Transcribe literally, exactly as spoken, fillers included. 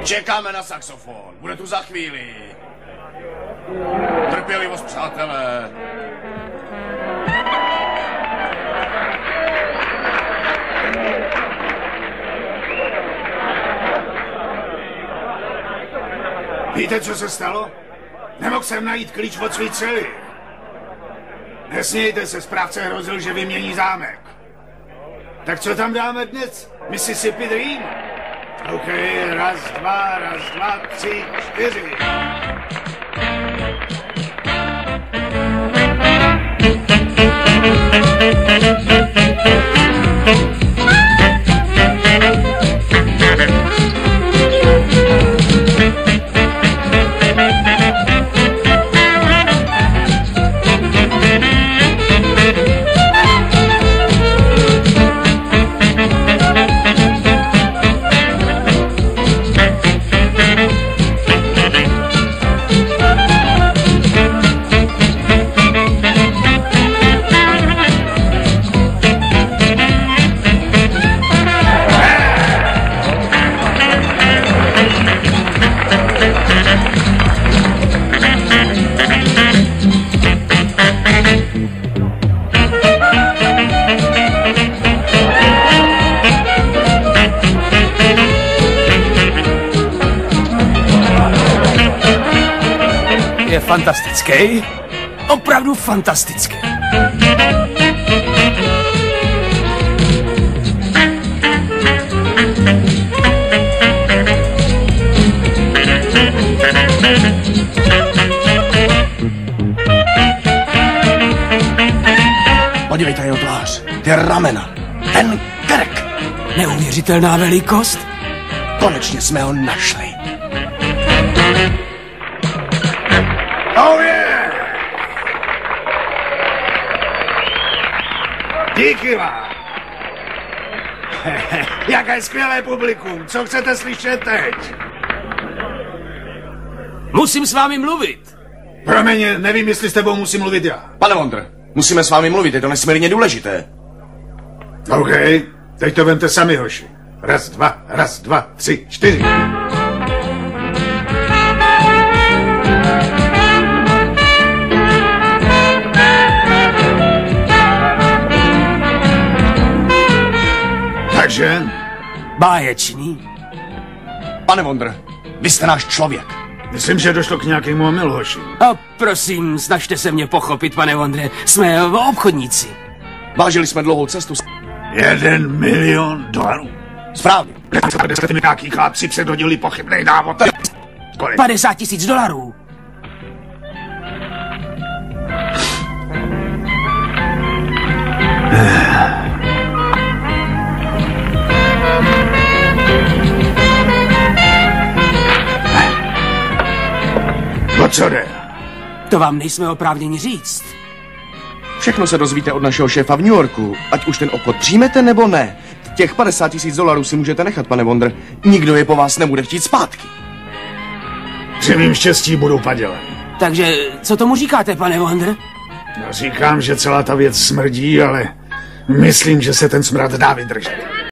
Čekáme na saxofon. Bude tu za chvíli. Trpělivost, přátelé. Víte, co se stalo? Nemohl jsem najít klíč od svý cely. Nesmějte se, správce hrozil, že vymění zámek. Tak co tam dáme dnes? Mississippi Dream? OK, raz, dva, raz, dva, tři, čtyři. Je fantastický, opravdu fantastický. Podívejte, jeho tvář, ty ramena, ten krk. Neuvěřitelná velikost. Konečně jsme ho našli. Oh yeah! Díky vám. Jaké skvělé publikum. Co chcete slyšet teď? Musím s vámi mluvit. Promiň, nevím, jestli s tebou musím mluvit já. Pane Wonder, musíme s vámi mluvit, je to nesmírně důležité. OK, teď to vemte sami, hoši. Raz, dva, raz, dva, tři, čtyři. Takže? Báječný. Pane Wonder, vy jste náš člověk. Myslím, že došlo k nějakému omylu, hoši. A prosím, snažte se mě pochopit, pane Wondre. Jsme obchodníci. Vážili jsme dlouhou cestu. Jeden milion dolarů. Správně. Jste mi nějaký chlapci předhodili pochybnej návod. Kolik? padesát tisíc dolarů. O co jde? To vám nejsme oprávněni říct. Všechno se dozvíte od našeho šéfa v New Yorku. Ať už ten obchod přijmete, nebo ne. Těch padesát tisíc dolarů si můžete nechat, pane Wonder. Nikdo je po vás nebude chtít zpátky. Při mým štěstí budou padělaný. Takže co tomu říkáte, pane Wonder? Já říkám, že celá ta věc smrdí, ale myslím, že se ten smrad dá vydržet.